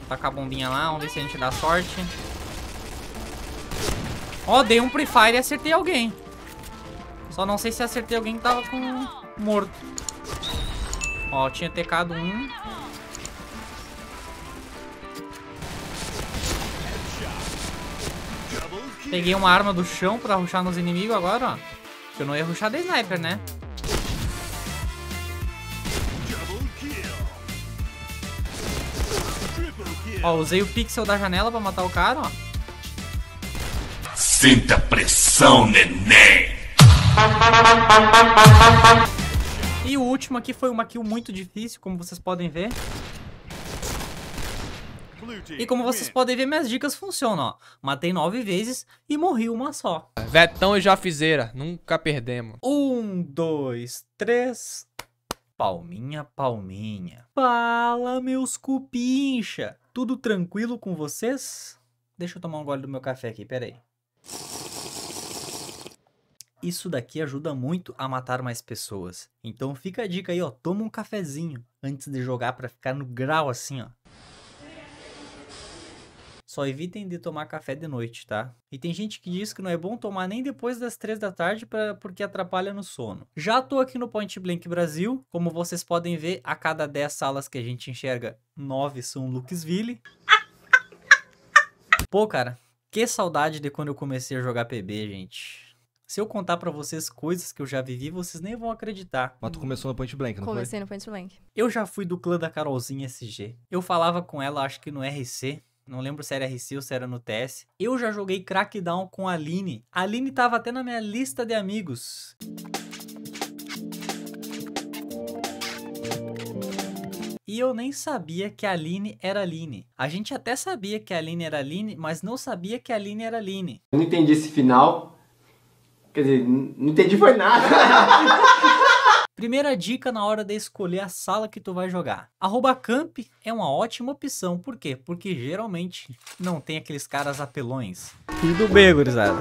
Tacar a bombinha lá, vamos ver se a gente dá sorte. Ó, dei um Pre-Fire e acertei alguém. Só não sei se acertei alguém que tava com morto. Ó, tinha tecado um. Peguei uma arma do chão pra rushar nos inimigos agora, ó. Eu não ia rushar de sniper, né? Ó, usei o pixel da janela pra matar o cara, ó. Sinta pressão, neném! E o último aqui foi uma kill muito difícil, como vocês podem ver. E como vocês podem ver, minhas dicas funcionam, ó. Matei 9 vezes e morri uma só. Vetão e Jafizeira, nunca perdemos. 1, 2, 3... Palminha, palminha. Fala, meus cupincha. Tudo tranquilo com vocês? Deixa eu tomar um gole do meu café aqui, pera aí. Isso daqui ajuda muito a matar mais pessoas. Então fica a dica aí, ó. Toma um cafezinho antes de jogar pra ficar no grau assim, ó. Só evitem de tomar café de noite, tá? E tem gente que diz que não é bom tomar nem depois das 3 da tarde porque atrapalha no sono. Já tô aqui no Point Blank Brasil. Como vocês podem ver, a cada 10 salas que a gente enxerga, 9 são Luxville. Pô, cara, que saudade de quando eu comecei a jogar PB, gente. Se eu contar pra vocês coisas que eu já vivi, vocês nem vão acreditar. Mas tu começou no Point Blank, não Comecei no Point Blank. Eu já fui do clã da Carolzinha SG. Eu falava com ela, acho que no RC. Não lembro se era RC ou se era no TS. Eu já joguei Crackdown com a Aline. A Aline tava até na minha lista de amigos. E eu nem sabia que a Aline era Aline. A gente até sabia que a Aline era Aline, mas não sabia que a Aline era Aline. Eu não entendi esse final. Quer dizer, não entendi foi nada. Primeira dica na hora de escolher a sala que tu vai jogar. @camp é uma ótima opção. Por quê? Porque geralmente não tem aqueles caras apelões. Tudo bem, gurizada.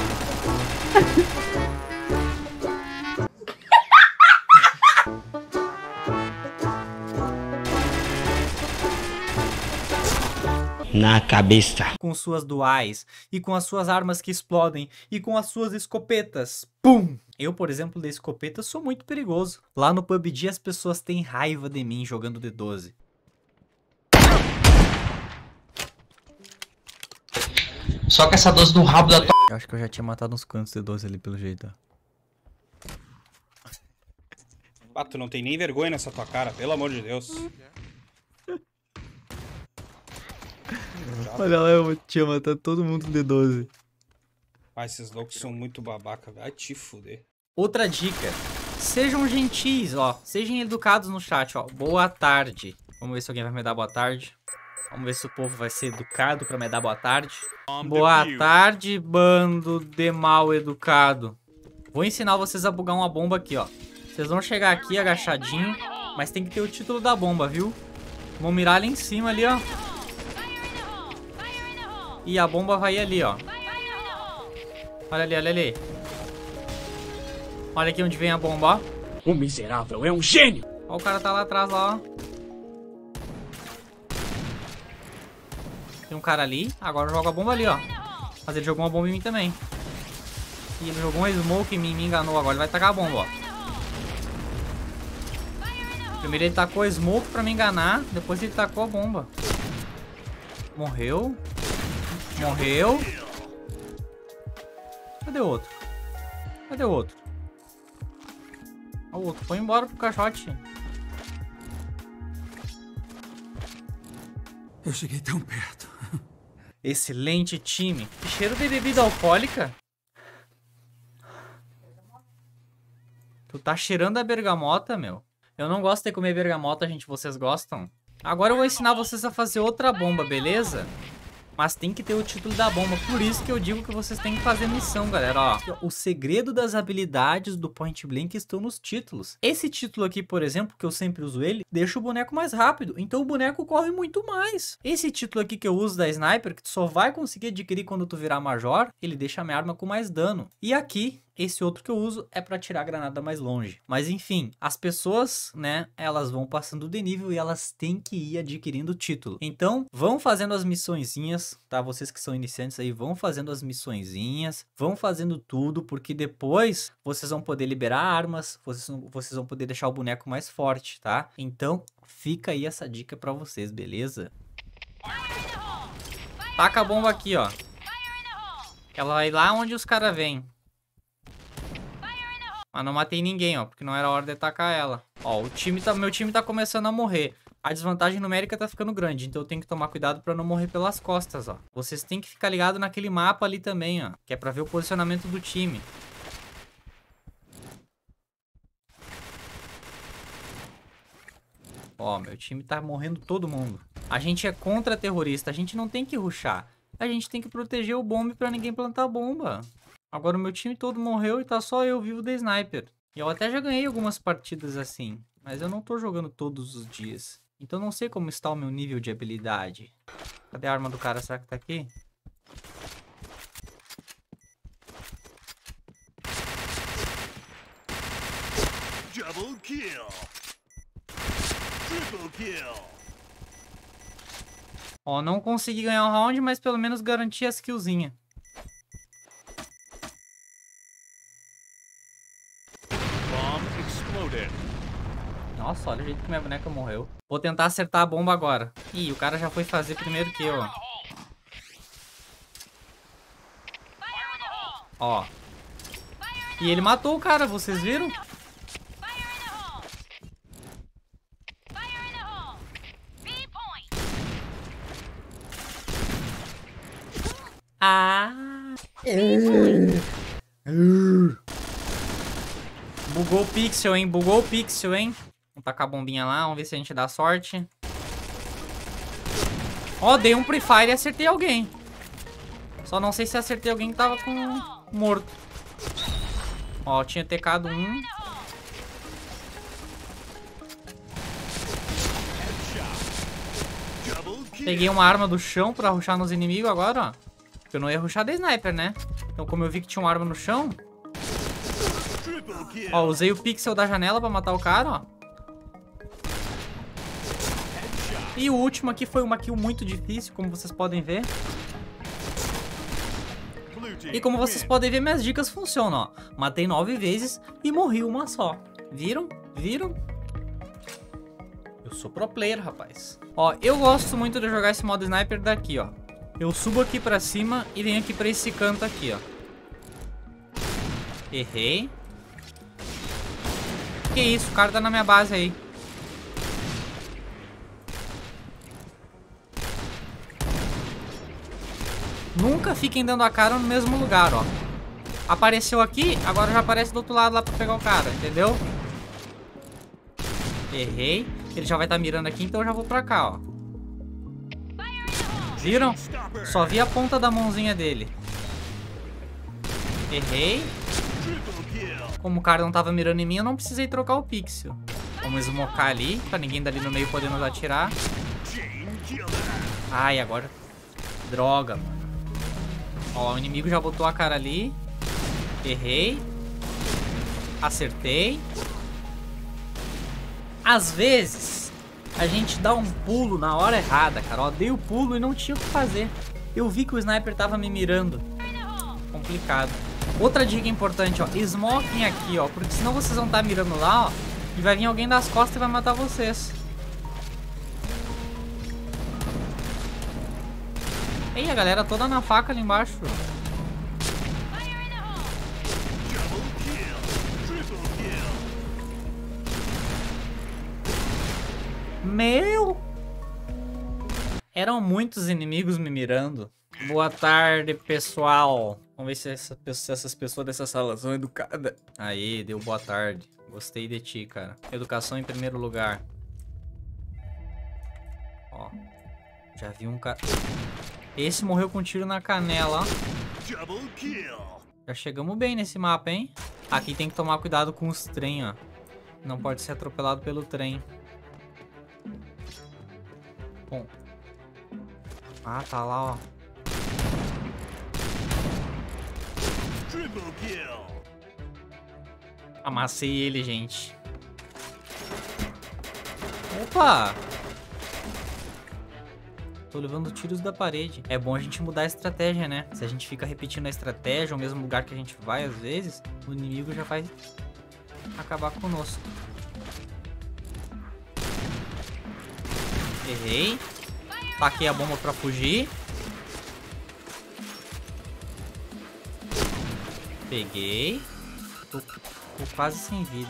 Na cabeça. Com suas duais, e com as suas armas que explodem, e com as suas escopetas. Pum! Eu, por exemplo, de escopeta sou muito perigoso. Lá no PUBG as pessoas têm raiva de mim jogando de 12. Só que essa dose no rabo da tua... Eu acho que eu já tinha matado uns cantos de 12 ali pelo jeito, ó. Ah, tu não tem nem vergonha nessa tua cara, pelo amor de Deus. Olha lá, eu tinha matado todo mundo de 12. Ah, esses loucos são muito babaca, vai te fuder. Outra dica. Sejam gentis, ó. Sejam educados no chat, ó. Boa tarde. Vamos ver se alguém vai me dar boa tarde. Vamos ver se o povo vai ser educado pra me dar boa tarde. Boa tarde, bando de mal educado. Vou ensinar vocês a bugar uma bomba aqui, ó. Vocês vão chegar aqui agachadinho, mas tem que ter o título da bomba, viu? Vão mirar ali em cima, ali, ó. E a bomba vai ir ali, ó. Olha ali, olha ali. Olha aqui onde vem a bomba, ó. O miserável é um gênio! Ó, o cara tá lá atrás, ó. Tem um cara ali. Agora joga a bomba ali, ó. Mas ele jogou uma bomba em mim também. E ele jogou uma smoke em mim, me enganou. Agora ele vai tacar a bomba, ó. Primeiro ele tacou a smoke pra me enganar. Depois ele tacou a bomba. Morreu. Morreu. Cadê o outro? Cadê o outro? O outro foi embora pro caixote. Eu cheguei tão perto. Excelente time. Que cheiro de bebida alcoólica. Tu tá cheirando a bergamota, meu. Eu não gosto de comer bergamota, gente. Vocês gostam? Agora eu vou ensinar vocês a fazer outra bomba, beleza? Mas tem que ter o título da bomba. Por isso que eu digo que vocês têm que fazer missão, galera. Ó, o segredo das habilidades do Point Blank estão nos títulos. Esse título aqui, por exemplo, que eu sempre uso ele, deixa o boneco mais rápido. Então o boneco corre muito mais. Esse título aqui que eu uso da Sniper, que tu só vai conseguir adquirir quando tu virar Major, ele deixa a minha arma com mais dano. E aqui Esse outro que eu uso é pra tirar a granada mais longe. Mas enfim, as pessoas, né, elas vão passando de nível e elas têm que ir adquirindo o título. Então, vão fazendo as missõezinhas, tá? Vocês que são iniciantes aí, vão fazendo as missõezinhas, vão fazendo tudo, porque depois vocês vão poder liberar armas, vocês vão poder deixar o boneco mais forte, tá? Então, fica aí essa dica pra vocês, beleza? Taca a bomba aqui, ó. Ela vai lá onde os caras vêm. Mas não matei ninguém, ó, porque não era hora de atacar ela. Ó, meu time tá começando a morrer. A desvantagem numérica tá ficando grande, então eu tenho que tomar cuidado pra não morrer pelas costas, ó. Vocês têm que ficar ligados naquele mapa ali também, ó, que é pra ver o posicionamento do time. Ó, meu time tá morrendo todo mundo. A gente é contra-terrorista, a gente não tem que rushar. A gente tem que proteger o bombe pra ninguém plantar bomba. Agora o meu time todo morreu e tá só eu vivo de sniper. E eu até já ganhei algumas partidas assim, mas eu não tô jogando todos os dias. Então não sei como está o meu nível de habilidade. Cadê a arma do cara? Será que tá aqui? Double kill. Triple kill. Ó, não consegui ganhar o round, mas pelo menos garanti as killzinhas. Nossa, olha o jeito que minha boneca morreu. Vou tentar acertar a bomba agora. Ih, o cara já foi fazer primeiro que eu, ó. Ó. E ele matou o cara, vocês viram? Ah. Bugou o pixel, hein? Bugou o pixel, hein? Vamos tacar a bombinha lá, vamos ver se a gente dá sorte. Ó, dei um pre-fire e acertei alguém. Só não sei se acertei alguém que tava com morto. Ó, tinha tecado um. Peguei uma arma do chão pra rushar nos inimigos agora, ó. Porque eu não ia rushar de sniper, né? Então como eu vi que tinha uma arma no chão... Ó, usei o pixel da janela pra matar o cara, ó. E o último aqui foi uma kill muito difícil, como vocês podem ver. E como vocês podem ver, minhas dicas funcionam, ó. Matei 9 vezes e morri uma só. Viram? Viram? Eu sou pro player, rapaz. Ó, eu gosto muito de jogar esse modo sniper daqui, ó. Eu subo aqui pra cima e venho aqui pra esse canto aqui, ó. Errei. Que isso, o cara tá na minha base aí. Nunca fiquem dando a cara no mesmo lugar, ó. Apareceu aqui, agora já aparece do outro lado lá pra pegar o cara, entendeu? Errei. Ele já vai estar mirando aqui, então eu já vou pra cá, ó. Viram? Só vi a ponta da mãozinha dele. Errei. Como o cara não tava mirando em mim, eu não precisei trocar o pixel. Vamos smocar ali, pra ninguém dali no meio poder nos atirar. Ai, agora... Droga, mano. Ó, o inimigo já botou a cara ali. Errei. Acertei. Às vezes, a gente dá um pulo na hora errada, cara. Ó, dei o pulo e não tinha o que fazer. Eu vi que o sniper tava me mirando. Complicado. Outra dica importante, ó. Smoking aqui, ó. Porque senão vocês vão estar mirando lá, ó. E vai vir alguém das costas e vai matar vocês. Ei, a galera toda na faca ali embaixo. Meu! Eram muitos inimigos me mirando. Boa tarde, pessoal. Vamos ver se essas pessoas dessa sala são educadas. Aí, deu boa tarde. Gostei de ti, cara. Educação em primeiro lugar. Ó. Já vi um cara... Esse morreu com um tiro na canela, ó. Já chegamos bem nesse mapa, hein? Aqui tem que tomar cuidado com os trem, ó. Não pode ser atropelado pelo trem. Bom. Ah, tá lá, ó. Amassei ele, gente. Opa! Tô levando tiros da parede. É bom a gente mudar a estratégia, né? Se a gente fica repetindo a estratégia, o mesmo lugar que a gente vai, às vezes, o inimigo já vai acabar conosco. Errei. Taquei a bomba pra fugir. Peguei. Tô quase sem vida.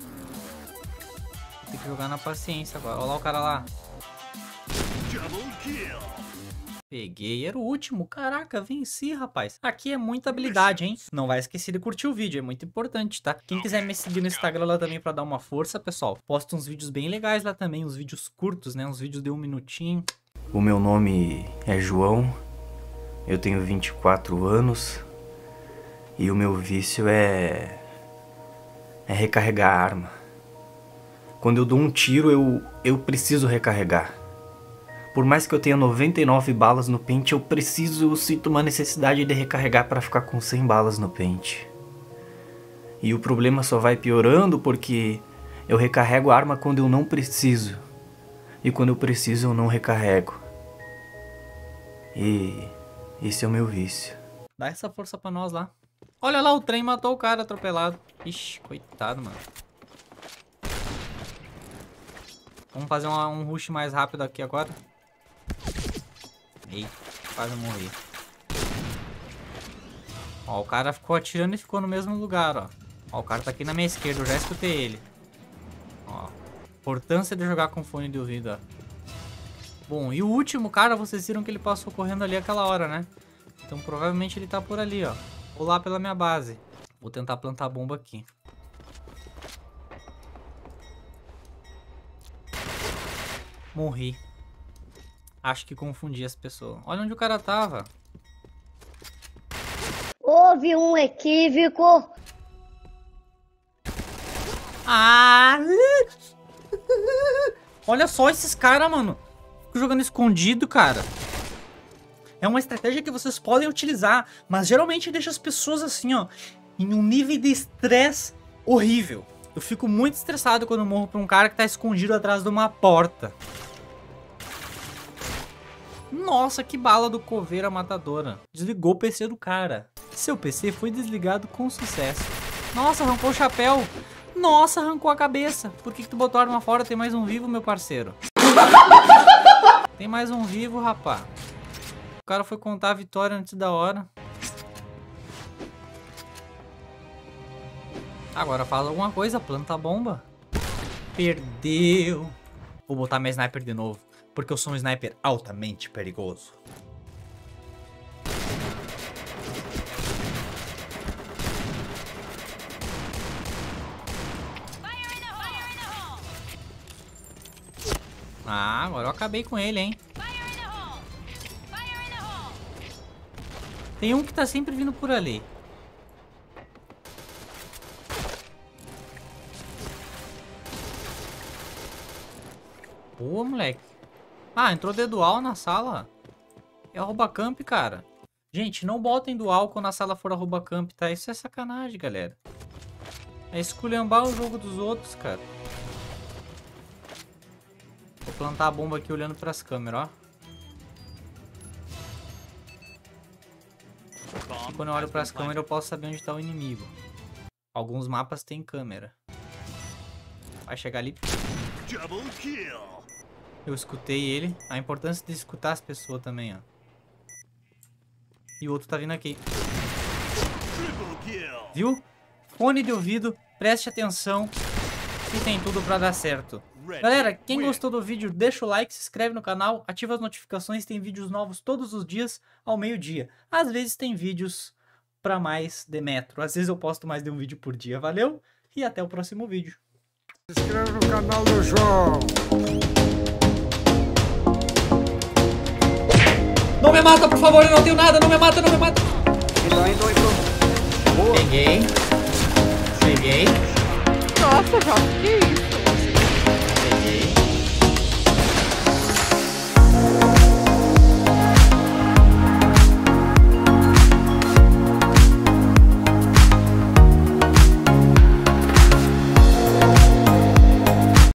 Tem que jogar na paciência agora. Olha lá o cara lá. Double kill. Peguei, era o último. Caraca, venci, rapaz. Aqui é muita habilidade, hein? Não vai esquecer de curtir o vídeo, é muito importante, tá? Quem quiser me seguir no Instagram lá também pra dar uma força, pessoal, posto uns vídeos bem legais lá também, uns vídeos curtos, né? Uns vídeos de 1 minutinho. O meu nome é João, eu tenho 24 anos e o meu vício é recarregar a arma. Quando eu dou um tiro, eu preciso recarregar. Por mais que eu tenha 99 balas no pente, eu sinto uma necessidade de recarregar para ficar com 100 balas no pente. E o problema só vai piorando porque eu recarrego a arma quando eu não preciso. E quando eu preciso, eu não recarrego. E esse é o meu vício. Dá essa força pra nós lá. Olha lá, o trem matou o cara atropelado. Ixi, coitado, mano. Vamos fazer um rush mais rápido aqui agora. Eita, quase morri. Ó, o cara ficou atirando e ficou no mesmo lugar, ó. Ó, o cara tá aqui na minha esquerda, eu já escutei ele. Ó, importância de jogar com fone de ouvido, ó. Bom, e o último cara, vocês viram que ele passou correndo ali aquela hora, né? Então provavelmente ele tá por ali, ó. Vou lá pela minha base. Vou tentar plantar a bomba aqui. Morri. Acho que confundi as pessoas. Olha onde o cara tava. Houve um equívoco. Ah! Olha só esses caras, mano. Fico jogando escondido, cara. É uma estratégia que vocês podem utilizar, mas geralmente deixa as pessoas assim, ó, em um nível de estresse horrível. Eu fico muito estressado quando eu morro pra um cara que tá escondido atrás de uma porta. Nossa, que bala do coveira matadora. Desligou o PC do cara. Seu PC foi desligado com sucesso. Nossa, arrancou o chapéu. Nossa, arrancou a cabeça. Por que tu botou a arma fora? Tem mais um vivo, meu parceiro. Tem mais um vivo, rapá. O cara foi contar a vitória antes da hora. Agora faz alguma coisa, planta a bomba. Perdeu. Vou botar minha sniper de novo, porque eu sou um sniper altamente perigoso. Ah, agora eu acabei com ele, hein. Tem um que tá sempre vindo por ali. Boa, moleque. Ah, entrou de dual na sala. É arroba camp, cara. Gente, não botem dual quando a sala for arroba camp, tá? Isso é sacanagem, galera. É esculhambar o jogo dos outros, cara. Vou plantar a bomba aqui olhando pras câmeras, ó. E quando eu olho pras câmeras eu posso saber onde tá o inimigo. Alguns mapas tem câmera. Vai chegar ali. Double kill. Eu escutei ele. A importância de escutar as pessoas também, ó. E o outro tá vindo aqui. Triple kill. Viu? Fone de ouvido, preste atenção, que tem tudo pra dar certo. Galera, quem gostou do vídeo, deixa o like, se inscreve no canal, ativa as notificações, tem vídeos novos todos os dias ao meio-dia. Às vezes tem vídeos pra mais de metro, às vezes eu posto mais de um vídeo por dia. Valeu e até o próximo vídeo. Se inscreva no canal do João. Não me mata, por favor, eu não tenho nada, não me mata, não me mata. Peguei. Peguei. Nossa, João, que isso?